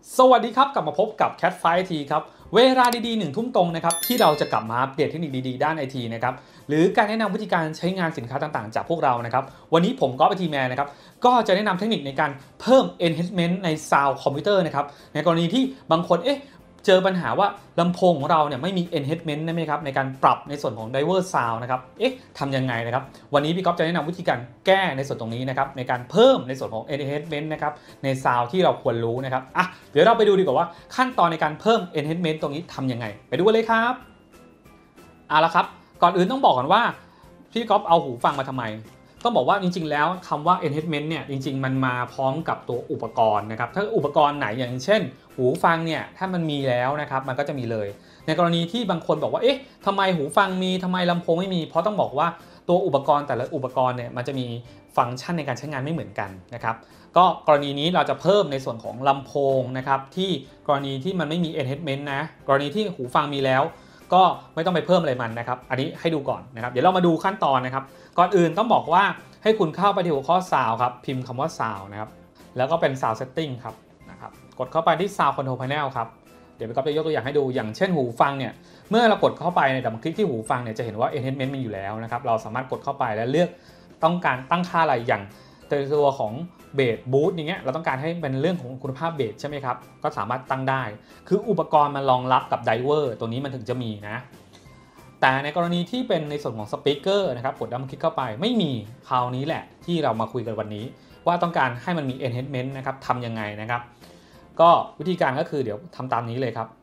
สวัสดีครับกลับมาพบกับ Cat Fight IT ครับเวลาดีๆ1 ทุ่มตรงนะครับที่เราจะกลับมาอัปเดตเทคนิคดีๆด้าน IT นะครับหรือการแนะนำวิธีการใช้งานสินค้าต่างๆจากพวกเรานะครับวันนี้ผมก็IT Manนะครับก็จะแนะนำเทคนิคในการเพิ่ม enhancement ใน Sound คอมพิวเตอร์นะครับในกรณีที่บางคนเจอปัญหาว่าลำโพงของเราเนี่ยไม่มี enhancement ได้ไหมครับในการปรับในส่วนของ driver sound นะครับทำยังไงนะครับวันนี้พี่ก๊อฟจะแนะนำวิธีการแก้ในส่วนตรงนี้นะครับในการเพิ่มในส่วนของ enhancement นะครับใน sound ที่เราควรรู้นะครับเดี๋ยวเราไปดูดีกว่าว่าขั้นตอนในการเพิ่ม enhancement ตรงนี้ทำยังไงไปดูกันเลยครับละครับก่อนอื่นต้องบอกก่อนว่าพี่ก๊อฟเอาหูฟังมาทำไมต้องบอกว่าจริงๆแล้วคำว่า enhancement เนี่ยจริงๆมันมาพร้อมกับตัวอุปกรณ์นะครับถ้าอุปกรณ์ไหนอย่างเช่นหูฟังเนี่ยถ้ามันมีแล้วนะครับมันก็จะมีเลยในกรณีที่บางคนบอกว่าทำไมหูฟังมีทำไมลำโพงไม่มีเพราะต้องบอกว่าตัวอุปกรณ์แต่ละอุปกรณ์เนี่ยมันจะมีฟังก์ชันในการใช้งานไม่เหมือนกันนะครับก็กรณีนี้เราจะเพิ่มในส่วนของลำโพงนะครับที่กรณีที่มันไม่มี enhancement นะกรณีที่หูฟังมีแล้วก็ไม่ต้องไปเพิ่มอะไรมันนะครับอันนี้ให้ดูก่อนนะครับเดี๋ยวเรามาดูขั้นตอนนะครับก่อนอื่นต้องบอกว่าให้คุณเข้าไปที่หัวข้อ Sound ครับพิมพ์คำว่า Sound นะครับแล้วก็เป็น Sound Setting ครับนะครับกดเข้าไปที่ Sound Control Panel ครับเดี๋ยวพี่ก๊อฟจะยกตัวอย่างให้ดูอย่างเช่นหูฟังเนี่ยเมื่อเรากดเข้าไปในดับคลิกที่หูฟังเนี่ยจะเห็นว่า enhancement มันอยู่แล้วนะครับเราสามารถกดเข้าไปและเลือกต้องการตั้งค่าอะไรอย่างตัวของเบสบูทอย่างเงี้ยเราต้องการให้เป็นเรื่องของคุณภาพเบสใช่ไหมครับก็สามารถตั้งได้คืออุปกรณ์มันรองรับกับไดเวอร์ตัวนี้มันถึงจะมีนะแต่ในกรณีที่เป็นในส่วนของสปีกเกอร์นะครับกดดับคลิกเข้าไปไม่มีคราวนี้แหละที่เรามาคุยกันวันนี้ว่าต้องการให้มันมี enhancement นะครับทำยังไงนะครับก็วิธีการก็คือเดี๋ยวทำตามนี้เลยครับ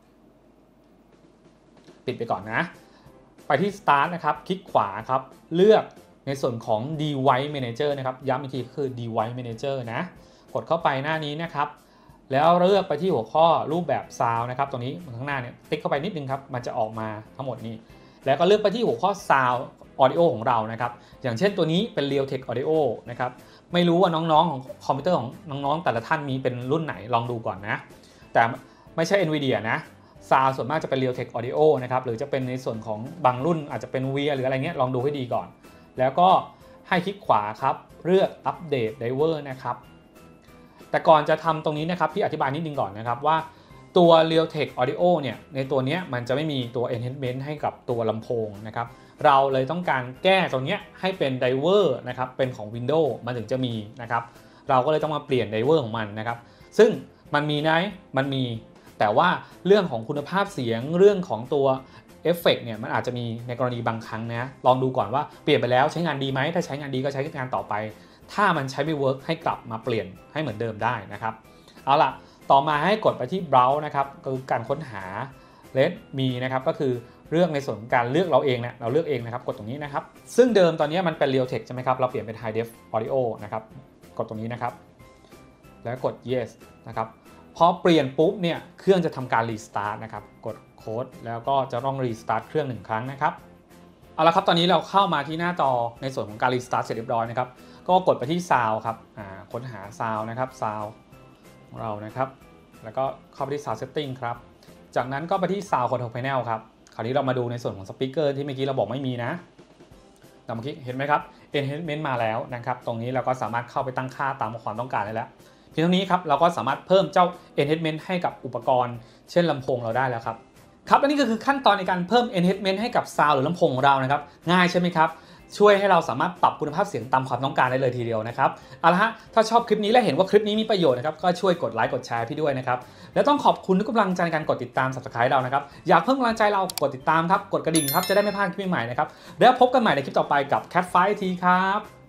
ปิดไปก่อนนะไปที่ Start นะครับคลิกขวาครับเลือกในส่วนของ Device Manager นะครับย้ำอีกทีคือ Device Manager นะกดเข้าไปหน้านี้นะครับแล้วเลือกไปที่หัวข้อรูปแบบ Sound นะครับตรงนี้ข้างหน้าเนี่ยติ๊กเข้าไปนิดนึงครับมันจะออกมาทั้งหมดนี้แล้วก็เลือกไปที่หัวข้อ Sound Audio ของเรานะครับอย่างเช่นตัวนี้เป็น Realtek Audio นะครับไม่รู้ว่าน้องๆของคอมพิวเตอร์ของน้องๆแต่ละท่านมีเป็นรุ่นไหนลองดูก่อนนะแต่ไม่ใช่ Nvidia นะซาวส่วนมากจะเป็น Realtek Audio นะครับหรือจะเป็นในส่วนของบางรุ่นอาจจะเป็น VIA หรืออะไรเงี้ยลองดูให้ดีก่อนแล้วก็ให้คลิกขวาครับเลือกอัปเดต Driver นะครับแต่ก่อนจะทำตรงนี้นะครับพี่อธิบายนิดนึงก่อนนะครับว่าตัว Realtek Audio เนี่ยในตัวนี้มันจะไม่มีตัว enhancement ให้กับตัวลำโพงนะครับเราเลยต้องการแก้ตรงนี้ให้เป็น Driver นะครับเป็นของ Windows มันถึงจะมีนะครับเราก็เลยต้องมาเปลี่ยน Driver ของมันนะครับซึ่งมันมีไหมมันมีแต่ว่าเรื่องของคุณภาพเสียงเรื่องของตัวเอฟเฟกต์เนี่ยมันอาจจะมีในกรณีบางครั้งนะลองดูก่อนว่าเปลี่ยนไปแล้วใช้งานดีไหมถ้าใช้งานดีก็ใช้งานต่อไปถ้ามันใช้ไม่เวิร์กให้กลับมาเปลี่ยนให้เหมือนเดิมได้นะครับเอาล่ะต่อมาให้กดไปที่ Browse นะครับคือการค้นหา Let Me นะครับก็คือเลือกในส่วนของการเลือกเราเองนะเราเลือกเองนะครับกดตรงนี้นะครับซึ่งเดิมตอนนี้มันเป็น Realtek ใช่ไหมครับเราเปลี่ยนเป็น High Def Audio นะครับกดตรงนี้นะครับแล้วกด Yes นะครับพอเปลี่ยนปุ๊บเนี่ยเครื่องจะทำการรีสตาร์ทนะครับกดโค้ดแล้วก็จะต้องรีสตาร์ทเครื่อง1 ครั้งนะครับเอาละครับตอนนี้เราเข้ามาที่หน้าจอในส่วนของการรีสตาร์ทเสร็จเรียบร้อยนะครับก็กดไปที่ Sound ครับค้นหา Sound นะครับ Sound ของเรานะครับแล้วก็เข้าไปที่ Sound Setting ครับจากนั้นก็ไปที่ Sound Control Panel ครับคราวนี้เรามาดูในส่วนของสปีกเกอร์ที่เมื่อกี้เราบอกไม่มีนะเรามาคลิกเห็นไหมครับ enhancement มาแล้วนะครับตรงนี้เราก็สามารถเข้าไปตั้งค่าตามความต้องการได้แล้วเพียงเท่านี้ครับเราก็สามารถเพิ่มเจ้า enhancement ให้กับอุปกรณ์เช่นลำโพงเราได้แล้วครับและนี่ก็คือขั้นตอนในการเพิ่ม enhancement ให้กับ sound หรือลำโพงของเรานะครับง่ายใช่ไหมครับช่วยให้เราสามารถปรับคุณภาพเสียงตามความต้องการได้เลยทีเดียวนะครับเอาละฮะถ้าชอบคลิปนี้และเห็นว่าคลิปนี้มีประโยชน์นะครับก็ช่วยกดไลค์กดแชร์พี่ด้วยนะครับและต้องขอบคุณทุกกำลังใจในการกดติดตาม Subscribe เรานะครับอยากเพิ่มกำลังใจเรากดติดตามครับกดกระดิ่งครับจะได้ไม่พลาดคลิปใหม่นะครับแล้วพบกันใหม่ในคลิปต่อไปกับ Cat Fight IT ครับ